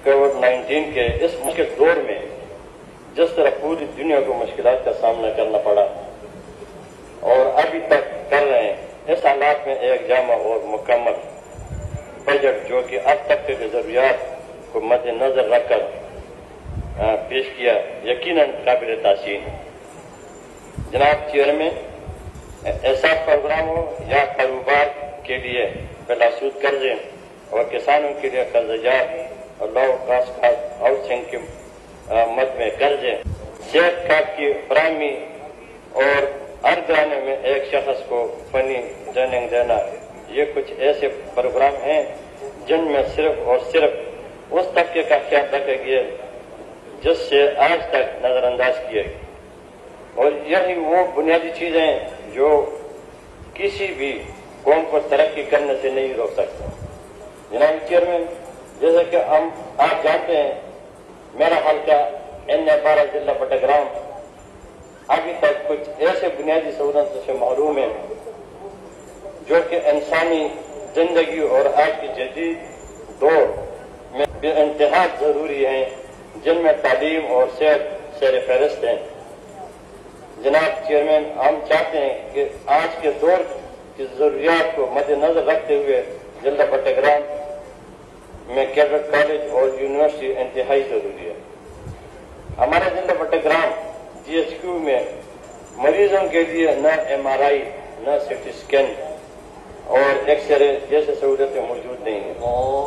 COVID-19 کے اس مشکل دور میں جس طرح پوری دنیا کو مشکلات کا سامنا کرنا پڑا اور ابھی تک کر رہے ہیں، اس حالات میں ایک جامع اور مکمل بجٹ جو کہ اب تک کے ضروریات کو مد نظر رکھ کر پیش کیا یقیناً قابل تحسین ہے۔ جناب چیئرمین، ایسا پروگرام ہو یا کاروبار کے لیے بلاسود قرضے اور کسانوں کے لیے قرض جات اور لو کاسٹ ہاؤسنگ کے مد میں قرضے، صحت کارڈ کی فراہمی اور ہر گھرانے میں ایک شخص کو فنی ٹریننگ دینا، یہ کچھ ایسے پروگرام ہیں جن میں صرف اور صرف اس طبقے کا خیال رکھا گیا جس سے آج تک نظر انداز کیا گیا، اور یہی وہ بنیادی چیزیں جو کسی بھی قوم کو ترقی کرنے سے نہیں روک سکتا۔ جناب چیئرمین، جیسا کہ آپ جانتے ہیں، میرا حلقہ N12 ضلع بٹگرام ابھی تک کچھ ایسے بنیادی سہولتوں سے محروم ہے جو کہ انسانی زندگی اور آج کی جدید دور میں بے انتہا ضروری ہیں، جن میں تعلیم اور صحت سیر فہرست ہیں۔ جناب چیئرمین، ہم چاہتے ہیں کہ آج کے دور کی ضروریات کو مد نظر رکھتے ہوئے ضلع بٹگرام میں کیڈٹ کالج اور یونیورسٹی انتہائی ضروری ہے۔ ہمارے ضلع بٹگرام GHQ میں مریضوں کے لیے نہ MRI، نہ CT اسکین اور ایکس رے جیسے سہولتیں موجود نہیں ہیں۔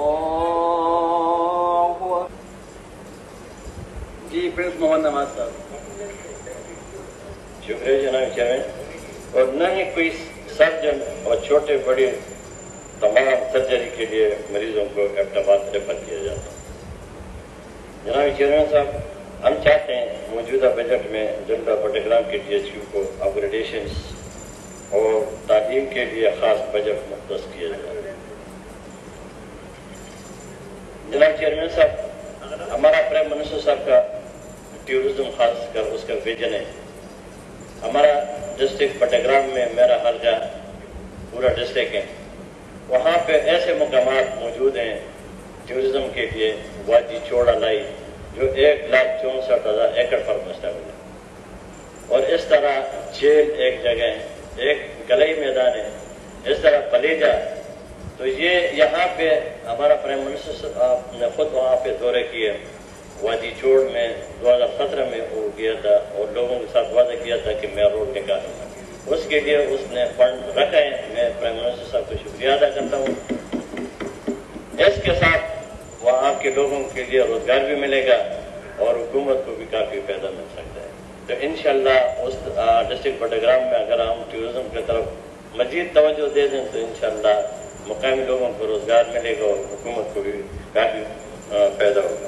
جی پرنس محمد نواز صاحب۔ شکریہ جناب چیئرمین۔ اور نہ ہی کوئی سرجن اور چھوٹے بڑے تمام سرجری کے لیے مریضوں کو ایبٹ آباد ریفر کیا جاتا ہے۔ جناب چیئرمین صاحب، ہم چاہتے ہیں موجودہ بجٹ میں ضلع بٹگرام کے GHQ کو اپ گریڈیشنز اور تعلیم کے لیے خاص بجٹ مختص کیا جائے۔ جناب چیئرمین صاحب، ہمارا پرائم منسٹر صاحب کا ٹورزم خاص کر اس کا ویژن ہے۔ ہمارا ڈسٹرکٹ بٹگرام میں میرا حلقہ پورا ڈسٹرکٹ ہے، وہاں پہ ایسے مقامات موجود ہیں ٹورزم کے لیے، وادی چوڑا لائی جو 1,64,000 ایکڑ پر مشتمل ہے، اور اس طرح جھیل ایک جگہ ہے، ایک گلئی میدان ہے، اس طرح پلیجا۔ تو یہ یہاں پہ ہمارا پرائم منسٹر صاحب نے خود وہاں پہ دورے کیے، وادی چوڑ میں 2017 میں وہ گیا تھا اور لوگوں کے ساتھ وعدہ کیا تھا کہ میں روڈ نکالوں گا، اس کے لیے اس نے فنڈ رکھا ہے۔ میں پرائم منسٹر صاحب کو شکریہ ادا کرتا ہوں۔ اس کے ساتھ وہاں کے لوگوں کے لیے روزگار بھی ملے گا اور حکومت کو بھی کافی فائدہ مل سکتا ہے۔ تو انشاءاللہ اس ڈسٹرکٹ بٹگرام میں اگر ہم ٹورزم کی طرف مزید توجہ دے دیں تو انشاءاللہ مقامی لوگوں کو روزگار ملے گا اور حکومت کو بھی کافی فائدہ ہوگا۔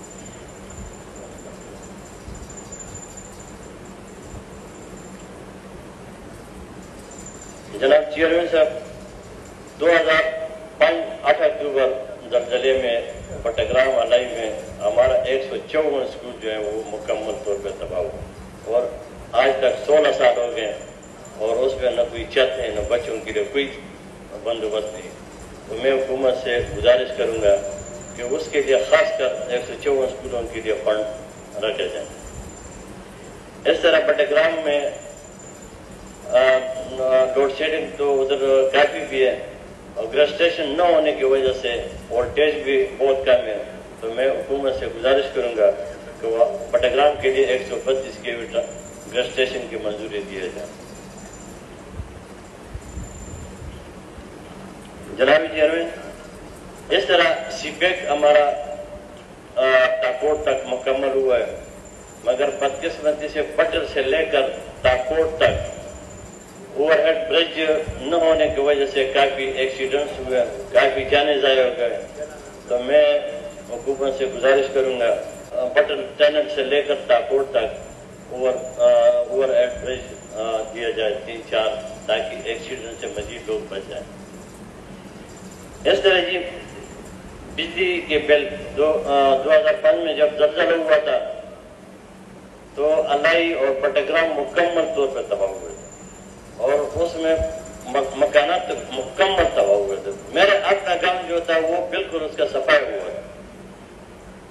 جناب چیئرمین صاحب، 8 اکتوبر زلزلے میں بٹگرام الائی میں ہمارا 154 اسکول جو ہے وہ مکمل طور پہ تباہ ہوا، اور آج تک 16 سال ہو گئے اور اس میں نہ کوئی چھت ہے، نہ بچوں کے لیے کوئی بندوبست نہیں۔ تو میں حکومت سے گزارش کروں گا کہ اس کے لیے خاص کر 154 اسکولوں کے لیے فنڈ رکھے جائیں۔ اس طرح بٹگرام میں لوڈ شیڈنگ تو ادھر کافی بھی ہے، اور گریڈ اسٹیشن نہ ہونے کی وجہ سے وولٹیج بھی بہت کم ہے۔ تو میں حکومت سے گزارش کروں گا کہ وہ بٹگرام کے لیے 132 kV گریڈ اسٹیشن کی منظوری دیا جائے۔ جناب چیئرمین، اس طرح سی پیک ہمارا ٹاکوٹ تک مکمل ہوا ہے، مگر بدقسمتی سے بٹر سے لے کر ٹاکوٹ تک اوور ہیڈ برج نہ ہونے کی وجہ سے کافی ایکسیڈنٹس ہوئے، کافی جانیں ضائع ہو گئے۔ تو میں حکومت سے گزارش کروں گا بٹر ٹنل سے لے کر ٹاکوٹ تک اوور ہیڈ برج دیا جائے 3-4، تاکہ ایکسیڈنٹ سے مزید لوگ بچ جائیں۔ اس طرح جی بجلی کے بل 2005 میں جب زلزلہ ہوا تھا تو الائی اور بٹگرام مکمل طور پر تباہ ہوئے تھے، اور اس میں مکانات مکمل تباہ ہوئے تھے۔ میرے اپنا گاؤں جو تھا وہ بالکل اس کا صفائی ہوا تھا،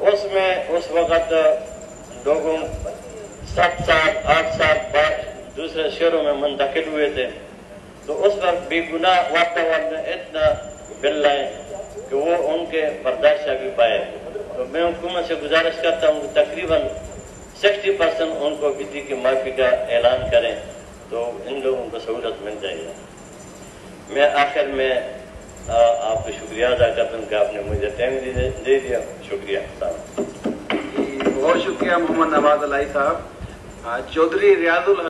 اس میں اس وقت لوگوں 7 سال 8 سال بعد دوسرے شہروں میں منتقل ہوئے تھے، تو اس وقت بے گناہ واتاورن نے اتنا بل لائے کہ وہ ان کے برداشت بھی پائے. تو میں حکومت سے گزارش کرتا ہوں کہ تقریباً 60% ان کو بدی کی معافی کا اعلان کریں تو ان لوگوں کو سہولت مل جائے گا. میں آخر میں آپ کو شکریہ ادا کرتا ہوں کہ آپ نے مجھے ٹائم دے دیا. شکریہ صاحب. بہت شکریہ محمد نواز الہی صاحب. چودھری ریاض